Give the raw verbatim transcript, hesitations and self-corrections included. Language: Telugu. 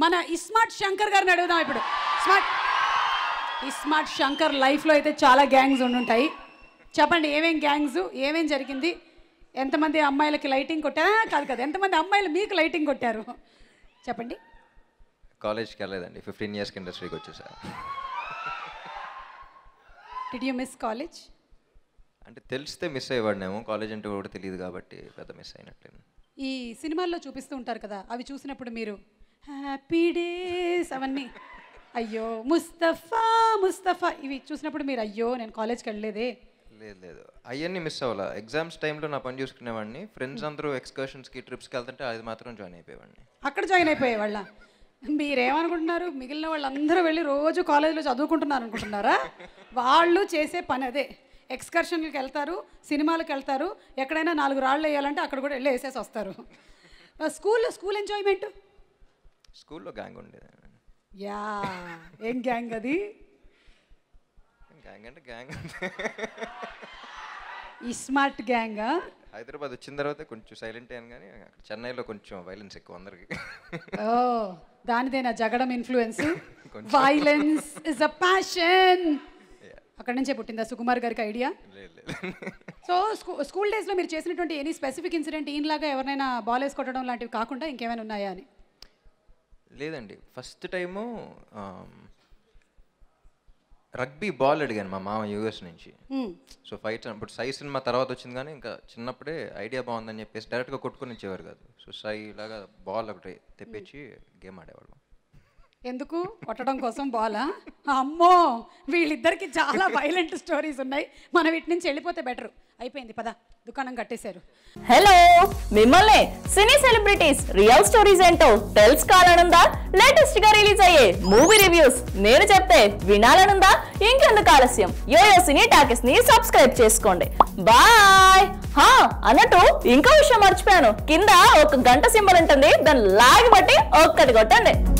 మన ఇస్మార్ట్ శంకర్ గారిని అడుగుదాం ఇప్పుడు. స్మార్ట్ ఇస్మార్ట్ శంకర్ లైఫ్లో అయితే చాలా గ్యాంగ్స్ ఉండుంటాయి. చెప్పండి ఏమేం గ్యాంగ్స్, ఏమేం జరిగింది, ఎంతమంది అమ్మాయిలకి లైటింగ్ కొట్టారా? కాదు కదా, ఎంతమంది అమ్మాయిలు మీకు లైటింగ్ కొట్టారు చెప్పండి. కాలేజ్కి వెళ్ళలేదండి, ఫిఫ్టీన్ ఇయర్స్కి ఇండస్ట్రీకి వచ్చేసా. Did you miss college? అంటే తెలిస్తే మిస్ అయ్యేవాడినేమో, కాలేజ్ అంటే కూడా తెలియదు కాబట్టి పెద్ద మిస్ అయినట్లేదు. ఈ సినిమాల్లో చూపిస్తూ ఉంటారు కదా, అవి చూసినప్పుడు మీరు హ్యాపీ డేస్ అవన్నీ అయ్యో ముస్తఫా ముస్తఫా ఇవి చూసినప్పుడు మీరు అయ్యో నేను కాలేజ్కి వెళ్ళలేదే? లేదు లేదు, అవన్నీ మిస్ అవ్వాలా. ఎగ్జామ్స్ టైంలో నా పని చూసుకునేవాడిని. ఫ్రెండ్స్ అందరూ ఎక్స్కర్షన్స్కి ట్రిప్స్కి వెళ్తుంటే అది మాత్రం జాయిన్ అయిపోయేవాడిని. అక్కడ జాయిన్ అయిపోయే వాళ్ళ? మీరేమనుకుంటున్నారు, మిగిలిన వాళ్ళందరూ వెళ్ళి రోజు కాలేజీలో చదువుకుంటున్నారు అనుకుంటున్నారా? వాళ్ళు చేసే పని అదే. ఎక్స్కర్షన్కి వెళ్తారు, సినిమాలకు వెళ్తారు, ఎక్కడైనా నాలుగు రాళ్ళు వేయాలంటే అక్కడ కూడా వెళ్ళి వేసేసి వస్తారు. స్కూల్లో స్కూల్ ఎంజాయ్మెంట్? స్కూల్లో గ్యాంగ్ ఉండేది. యా, ఏం గ్యాంగ్ అది? గ్యాంగ్ అంటే గ్యాంగ్ ఇస్మార్ట్ గ్యాంగా? హైదరాబాద్ వచ్చిన తర్వాత కొంచెం సైలెంట్ అయ్యాను, కానీ అక్కడ చెన్నైలో కొంచెం వైలెన్స్ ఎక్కువ అందరికి. ఓ, దానిదేనా Jagadam influence? Violence is a passion. అక్కడ నుంచే పుట్టిందా సుకుమార్ గారికి ఐడియా? సో స్కూ స్కూల్ డేస్లో మీరు చేసినటువంటి ఎనీ స్పెసిఫిక్ ఇన్సిడెంట్ ఈయనలాగా ఎవరైనా బాల్ వేసి కొట్టడం లాంటివి కాకుండా ఇంకేమైనా ఉన్నాయా అని? లేదండి, ఫస్ట్ టైము రగ్బీ బాల్ అడిగాను మా మామ యూఎస్ నుంచి. సో ఫైట్ అప్పుడు సై సినిమా తర్వాత వచ్చింది, కానీ ఇంకా చిన్నప్పుడే ఐడియా బాగుందని చెప్పేసి డైరెక్ట్గా కొట్టుకొని ఇచ్చేవారు కాదు. సో సై లాగా బాల్ ఒకటి తెప్పించి గేమ్ ఆడేవాళ్ళం. ఎందుకు? కొట్టడం కోసం బాలా? అమ్మో, వీళ్ళిద్దరికి చాలా వైలెంట్ స్టోరీస్ ఉన్నాయి. మనం వీటి నుంచి వెళ్ళిపోతే బెటర్. అయిపోయింది, పద, దుకాణం కట్టేశారు. హలో, మిమ్మల్ని సినీ సెలబ్రిటీస్ రియల్ స్టోరీస్ ఏంటో తెలుసుకోవాలనుందా? లేటెస్ట్ గా రిలీజ్ అయ్యే మూవీ రివ్యూస్ నేను చెప్తే వినాలనుందా? ఇంకెందుకు ఆలస్యం, యోయో సినీ టాకీస్ ని సబ్స్క్రైబ్ చేసుకోండి. బాయ్. హా అన్నట్టు ఇంకో విషయం మర్చిపోయాను, కింద ఒక గంట సింబల్ ఉంటుంది, దాన్ని లాగి బట్టి ఒక్కటి కొట్టండి.